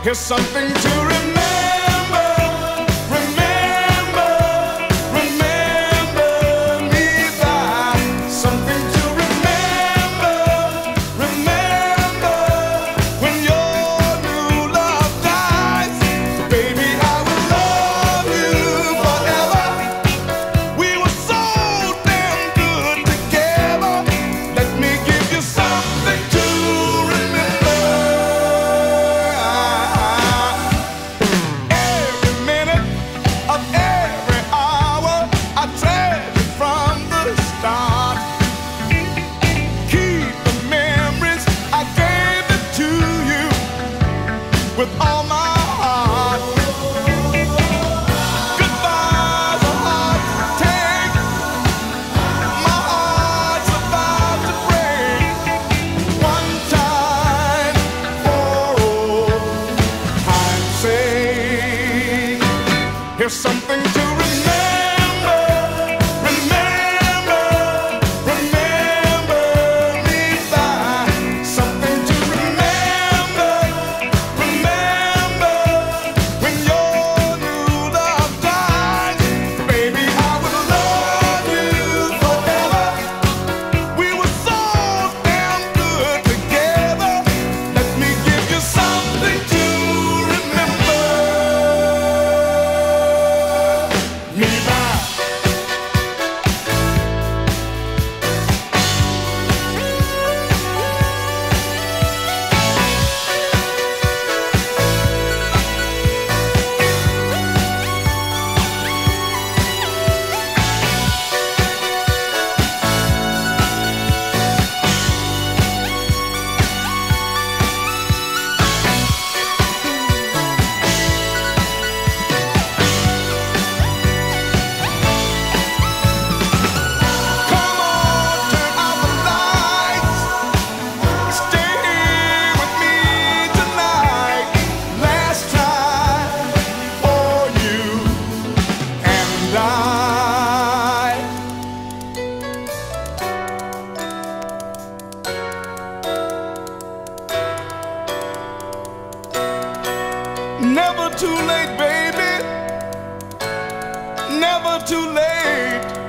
Here's something to remember, remember, remember me by. Something to remember, remember when your new love dies. Baby, I will love you forever. We were so damn good together. Let me give you something to remember. Every minute of every hour I treasure from the start. Keep the memories, I gave it to you with all my heart. Goodbyes are hard to take. My heart's about to break. One time for old time's sake. Here's something to remember, remember, remember me by. Something to remember, remember when your new love dies. Baby, I will love you forever. We were so damn good together. Let me give you something to remember me by. Come on, turn out the lights. Stay here with me tonight. Last time for you and I. Never too late, baby. Never too late.